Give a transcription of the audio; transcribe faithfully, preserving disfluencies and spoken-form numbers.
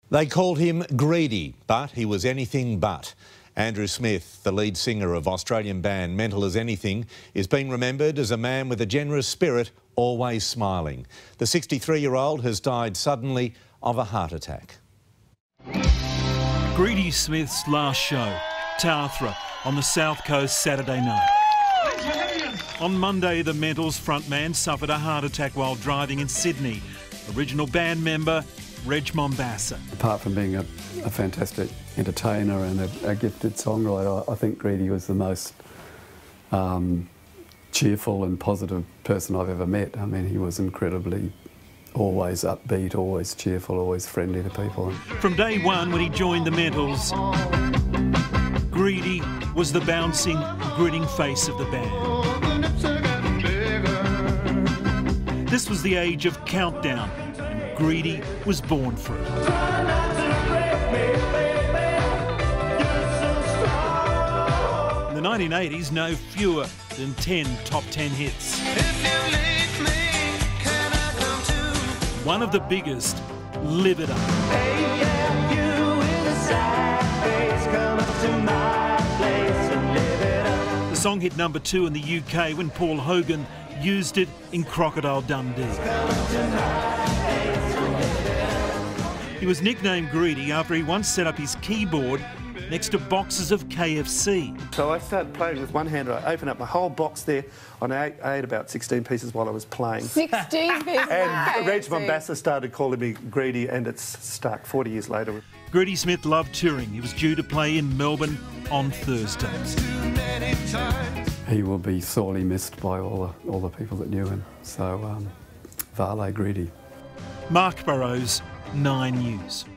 They called him greedy, but he was anything but. Andrew Smith, the lead singer of Australian band Mental as Anything, is being remembered as a man with a generous spirit, always smiling. The sixty-three-year-old has died suddenly of a heart attack. Greedy Smith's last show, Tathra, on the South Coast Saturday night. On Monday, the Mentals frontman suffered a heart attack while driving in Sydney. Original band member Reg Mombassa. Apart from being a, a fantastic entertainer and a, a gifted songwriter, I think Greedy was the most um, cheerful and positive person I've ever met. I mean, he was incredibly always upbeat, always cheerful, always friendly to people. From day one when he joined the Mentals, Greedy was the bouncing, grinning face of the band. This was the age of Countdown, and Greedy was born for it. In the nineteen eighties, no fewer than ten top ten hits. One of the biggest, Live It Up. The song hit number two in the U K when Paul Hogan used it in Crocodile Dundee. He was nicknamed Greedy after he once set up his keyboard next to boxes of K F C. So I started playing with one hand, I opened up my whole box there, and I ate, I ate about sixteen pieces while I was playing. sixteen pieces? And Reg Mombassa started calling me Greedy, and it's stuck forty years later. Greedy Smith loved touring. He was due to play in Melbourne on Thursday. He will be sorely missed by all the, all the people that knew him. So, um, Vale Greedy. Mark Burrows, Nine News.